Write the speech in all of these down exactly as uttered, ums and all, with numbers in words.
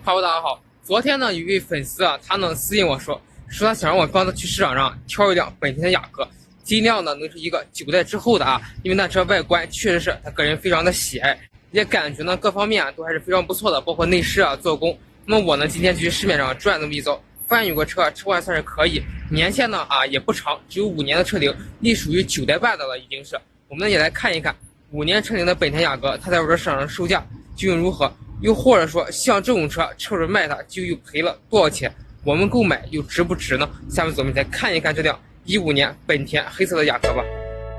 哈喽，大家好。昨天呢，有一位粉丝啊，他呢私信我说，说他想让我帮他去市场上挑一辆本田的雅阁，尽量呢能是一个九代之后的啊，因为那车外观确实是他个人非常的喜爱，也感觉呢各方面啊都还是非常不错的，包括内饰啊、做工。那么我呢今天就去市面上转这么一遭，发现有个车车况算是可以，年限呢啊也不长，只有五年的车龄，隶属于九代半的了，已经是。我们呢也来看一看五年车龄的本田雅阁，它在我这市场上售价究竟如何？又或者说，像这种车车主卖它就又赔了多少钱？我们购买又值不值呢？下面咱们再看一看这辆一五年本田黑色的雅阁吧。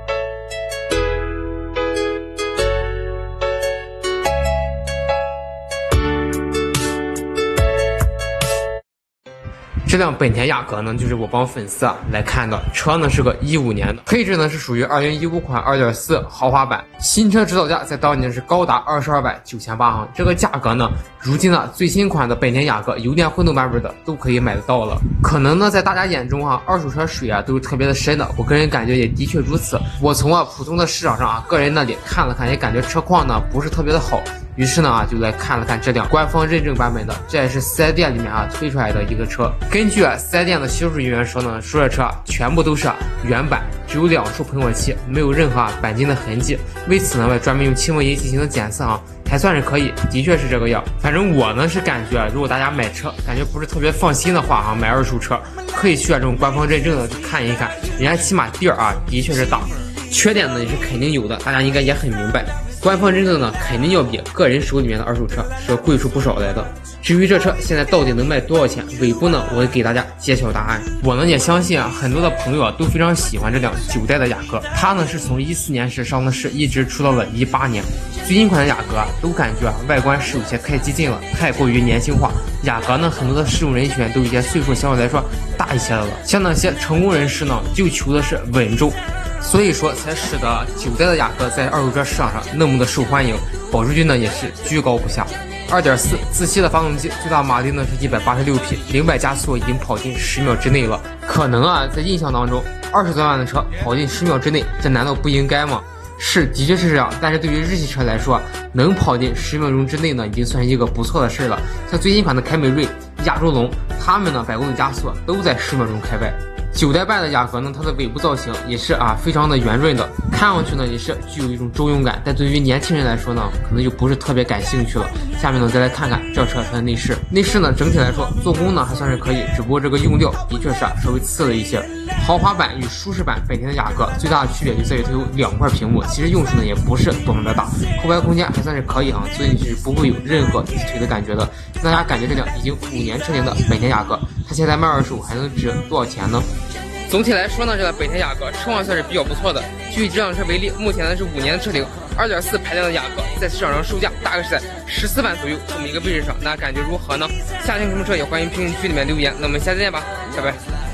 这辆本田雅阁呢，就是我帮粉丝啊来看的，车呢是个一五年的，配置呢是属于二零一五款 二点四 豪华版，新车指导价在当年是高达二十二万九千八哈，这个价格呢，如今呢最新款的本田雅阁油电混动版本的都可以买得到了。可能呢在大家眼中啊，二手车水啊都是特别的深的，我个人感觉也的确如此。我从啊普通的市场上啊个人那里看了看，也感觉车况呢不是特别的好。于是呢啊，就来看了看这辆官方认证版本的，这也是四 S 店里面啊推出来的一个车。根据啊四 S 店的销售人员说呢，说这车啊全部都是啊原版，只有两处喷火器，没有任何啊钣金的痕迹。为此呢，我专门用气膜仪进行了检测啊，还算是可以，的确是这个样。反正我呢是感觉啊，如果大家买车感觉不是特别放心的话啊，买二手车可以去啊这种官方认证的看一看，人家起码地儿啊的确是大，缺点呢也是肯定有的，大家应该也很明白。官方认证呢，肯定要比个人手里面的二手车是要贵出不少来的。至于这车现在到底能卖多少钱，尾部呢，我会给大家揭晓答案。我呢也相信啊，很多的朋友啊都非常喜欢这辆九代的雅阁，它呢是从一四年时上的市，一直出到了一八年。最新款的雅阁啊，都感觉啊外观是有些太激进了，太过于年轻化。雅阁呢，很多的使用人群都有些岁数相对来说大一些的了，像那些成功人士呢，就求的是稳重。所以说才使得九代的雅阁在二手车市场上那么的受欢迎，保值率呢也是居高不下。二点四 自吸的发动机，最大马力呢是一百八十六匹，零百加速已经跑进十秒之内了。可能啊，在印象当中，二十多万的车跑进十秒之内，这难道不应该吗？是，的确是这样。但是对于日系车来说，能跑进十秒钟之内呢，已经算是一个不错的事了。像最新款的凯美瑞、亚洲龙，他们呢百公里加速都在十秒钟开外。九代半的雅阁呢，它的尾部造型也是啊非常的圆润的，看上去呢也是具有一种中庸感，但对于年轻人来说呢，可能就不是特别感兴趣了。下面呢再来看看这车它的内饰，内饰呢整体来说做工呢还算是可以，只不过这个用料的确是啊稍微次了一些。豪华版与舒适版本田的雅阁最大的区别就在于它有两块屏幕，其实用处呢也不是多么的大，后排空间还算是可以啊，所以是不会有任何提腿的感觉的。大家感觉这辆已经五年车龄的本田雅阁，它现在卖二手还能值多少钱呢？总体来说呢，这辆本田雅阁车况算是比较不错的。就以这辆车为例，目前呢是五年的车龄， 二点四 排量的雅阁在市场上售价大概是在十四万左右这么一个位置上，大家感觉如何呢？下听什么车也欢迎评论区里面留言。那我们下次见吧，拜拜。